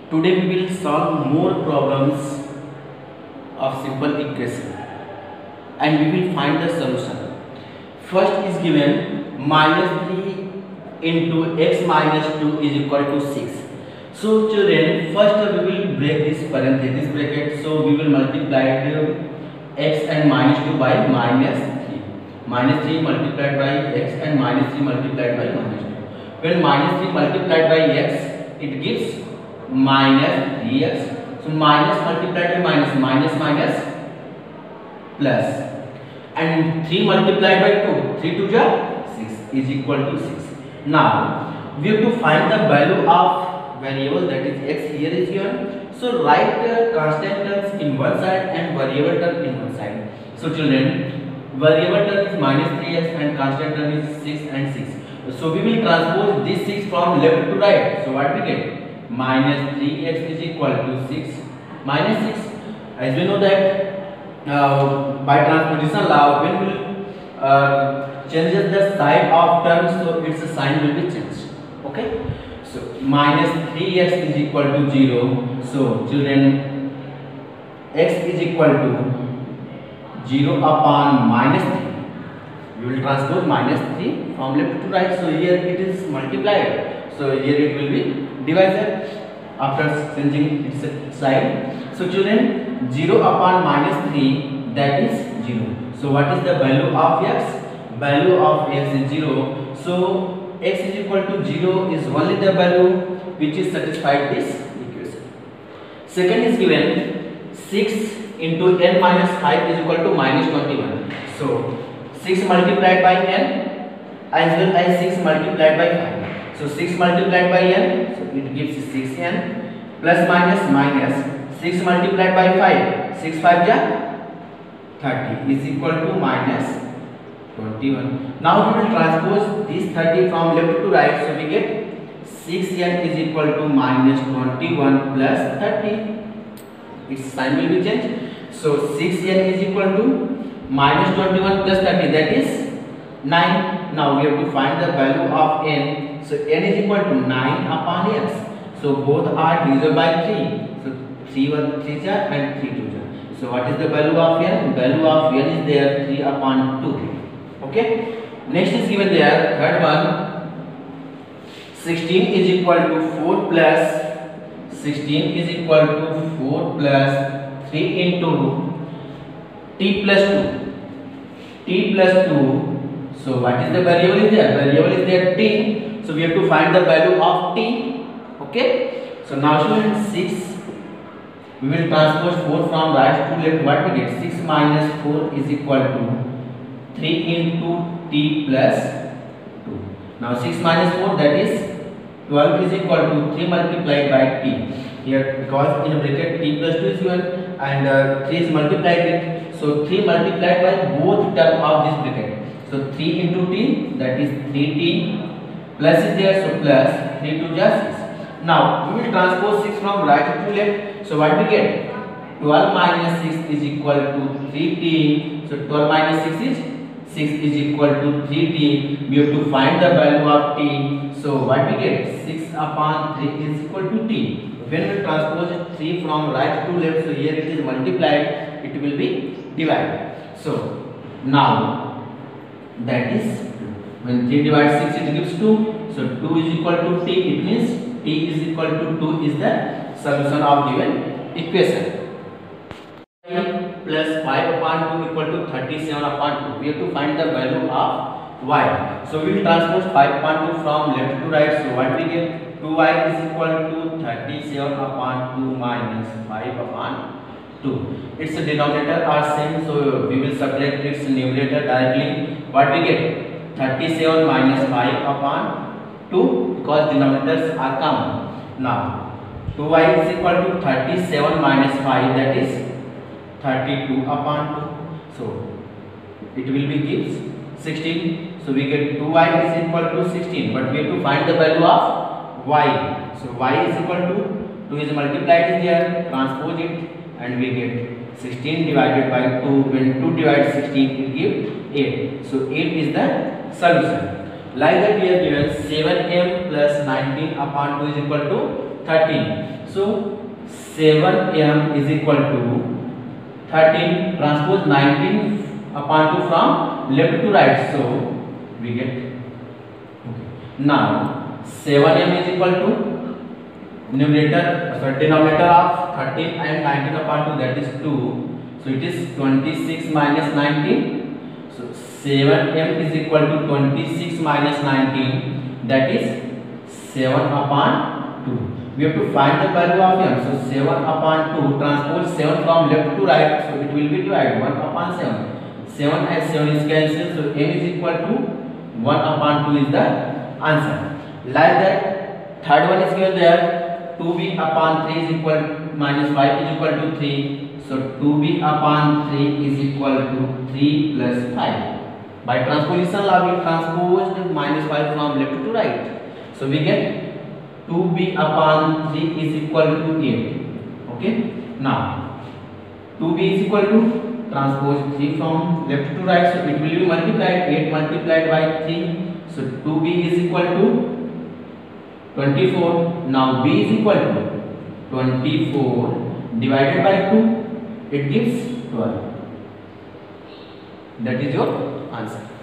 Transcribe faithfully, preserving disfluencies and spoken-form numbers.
Today we will solve more problems of simple equation and we will find the solution. First is given minus three into x minus two is equal to six. So children, first we will break this parenthesis bracket. So we will multiply x and minus two by minus three. Minus three multiplied by x and minus three multiplied by minus two. When minus three multiplied by x, it gives minus three x. So minus multiplied by minus, minus minus plus. And three multiplied by two, three two ja six is equal to six. Now we have to find the value of variable, that is x here is given. So write the constant terms in one side and variable term in one side. So children, variable term is minus three x and constant term is six and six. So we will transpose this six from left to right. So what we get? Minus three x is equal to six minus six. As we know that uh, by transposition law, when we uh, changes the side of terms, so its sign will be changed. Okay. So minus three x is equal to zero. So children, x is equal to zero upon minus three. We will transpose minus three from left to right. So here it is multiplied. So here it will be divided after changing its side. So children, zero upon minus three, that is zero. So what is the value of x? Value of x is zero. So x is equal to zero is only the value which is satisfied this equation. Second is given six into n minus five is equal to minus twenty-one. So six multiplied by n as well as six multiplied by five. So six multiplied by n, so it gives six n plus minus minus six multiplied by five, six five ja thirty is equal to minus twenty-one. Now we will transpose this thirty from left to right. So we get six n is equal to minus twenty-one plus thirty. Its sign will be changed. So six n is equal to minus twenty-one plus thirty, that is nine. Now we have to find the value of n. So n is equal to nine upon x. So both are divisible by three. So three one three ja and three two ja. So what is the value of n? Value of n is there three upon two. Okay. Next is given there, third one, sixteen is equal to four plus sixteen is equal to four plus three into t plus two. T plus two. So what is the variable is there? Variable is there t. So we have to find the value of t. Okay. So now students, six. We will transpose four from right to left. What we get? six minus four is equal to three into t plus two. Now six minus four, that is twelve is equal to three multiplied by t. Here because in a bracket t plus two is given and uh, three is multiplied with. So three multiplied by both term of this bracket. So three into t, that is three t plus is there. So plus three two ja six. Now we will transpose six from right to left. So what we get? twelve minus six is equal to three t. So twelve minus six is six is equal to three t. We have to find the value of t. So what we get? six upon three is equal to t. When we transpose three from right to left, so here it is multiplied, it will be divided. So now that is when three divides six, it gives two. So two is equal to t. It means t is equal to two is the solution of given equation. Plus five upon two equal to thirty-seven upon two. We have to find the value of y. So we will transpose five upon two from left to right. So what we get? two y is equal to thirty-seven upon two minus five upon two. Its denominator are same, so we will subtract its numerator directly. What we get? thirty-seven minus five upon two, because denominators are common. Now two y is equal to thirty-seven minus five, that is thirty-two upon two. So it will be gives sixteen. So we get two y is equal to sixteen, but we have to find the value of y. So y is equal to two is multiplied is there, transpose it, and we get sixteen divided by two. When two divides sixteen, it gives eight. So eight is the solution. Like that we have given seven m plus nineteen upon two is equal to thirteen. So seven m is equal to thirteen transpose nineteen upon two from left to right. So we get okay. Now seven m is equal to numerator sorry denominator of thirteen and nineteen upon two, that is two. So it is twenty-six minus nineteen. So seven m is equal to twenty-six minus nineteen, that is seven upon two. We have to find the value of m. So seven upon two transpose seven from left to right. So it will be divided one upon seven. seven and seven is cancelled. So m is equal to one upon two is the answer. Like that, third one is given there. two b upon three is equal minus five is equal to three. So two b upon three is equal to three plus five. By transposition law, we transposed minus five from left to right. So we get two b upon three is equal to eight. Okay. Now two b is equal to transpose three from left to right. So it will be multiplied, eight multiplied by three. So two b is equal to twenty-four. Now b is equal to twenty-four divided by two, it gives twelve. That is your answer.